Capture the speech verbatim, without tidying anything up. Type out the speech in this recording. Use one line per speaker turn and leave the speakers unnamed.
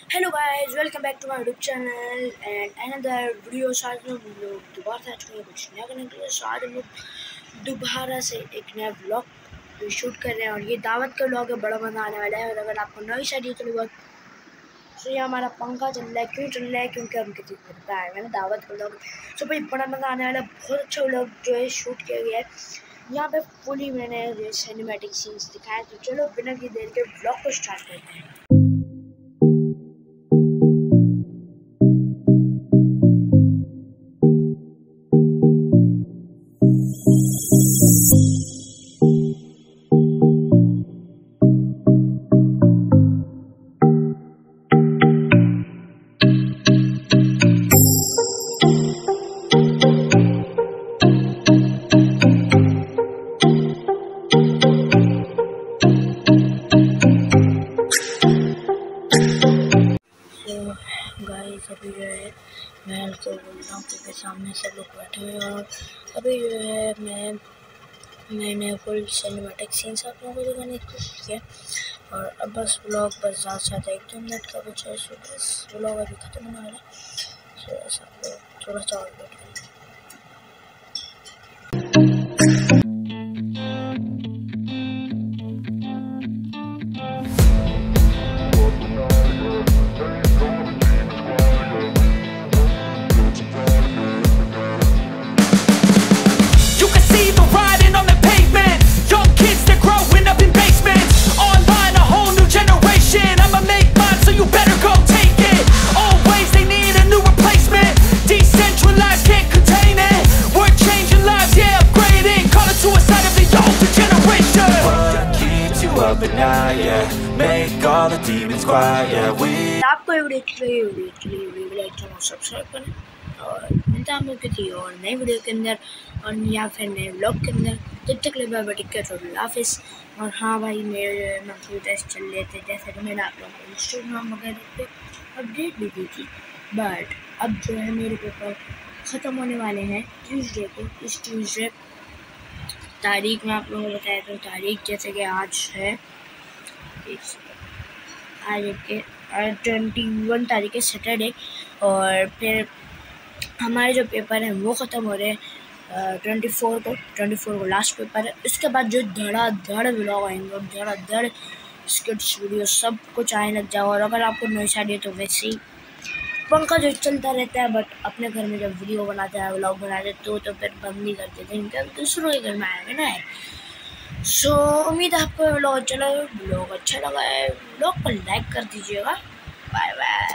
Hello guys, welcome back to my YouTube channel and another video. आज हम लोग दोबारा से आ चुके हैं कुछ नया करने के लिए। आज हम लोग दोबारा से एक नया व्लॉग शूट कर रहे हैं और ये दावत का व्लॉग है। बड़ा मज़ा आने वाला है। और अगर आपको नई शादी तो लोग तो ये हमारा पंखा चल रहा है। क्यों चल रहा है? क्योंकि हम किसी को बताया मैंने दावत का व्लॉग। सो भाई बड़ा मज़ा आने वाला है। बहुत अच्छा व्लॉग जो है शूट किया गया है। यहाँ पे फुली मैंने सिनेमैटिक सीन्स दिखाए। तो चलो बिना की देर के व्लॉग को स्टार्ट करते हैं। गाइस अभी जो है मैं हल्के बोल रहा हूँ क्योंकि सामने सब लोग बैठे हुए हैं। और अभी जो है मैं मैंने फुल सिनेमैटिक सीन्स आप लोगों को दिखाने की कोशिश किया। और अब बस व्लॉग बस ज़्यादा से ज़्यादा एक दो मिनट का बचा है। सो बस व्लॉग अभी ख़त्म होने वाला है। सो ऐसा आप लोग थोड़ा सा और वेट करें। आपको ये वीडियो अच्छी लगी वीडियो अच्छी लगी वीडियो लाइक चैनल सब्सक्राइब करें और मिलता है हम लोग किसी और नई वीडियो के अंदर और या फिर नए व्लॉग के अंदर। तब तक ले bye bye, take care, office. और हाँ भाई, मेरे मंथली टेस्ट चल रहे थे जैसे कि मैंने आप लोगों को इंस्टाग्राम वगैरह पे अपडेट भी दी थी। बट अब जो है मेरे पेपर ख़त्म होने वाले हैं ट्यूसडे को। इस ट्यूसडे तारीख में आप लोगों को बताया तो तारीख जैसे कि आज है आज के ट्वेंटी वन तारीख है सैटरडे। और फिर हमारे जो पेपर हैं वो ख़त्म हो रहे हैं ट्वेंटी फोर को ट्वेंटी फोर को लास्ट पेपर है। इसके बाद जो धड़ाधड़ व्लॉग आएंगे, धड़ाधड़ स्किट्स वीडियो सब कुछ आने लग जाओ। और अगर आपको नई शादी है तो वैसे ही पंखा जो चलता रहता है, बट अपने घर में जब वीडियो बनाते हैं व्लॉग बनाते तो तो फिर बंद नहीं करते थे क्योंकि दूसरों के घर में आएंगे ना। सो so, उम्मीद है आपको व्लॉग अच्छा लगा। व्लॉग अच्छा लगा है व्लॉग को लाइक कर दीजिएगा। Bye bye.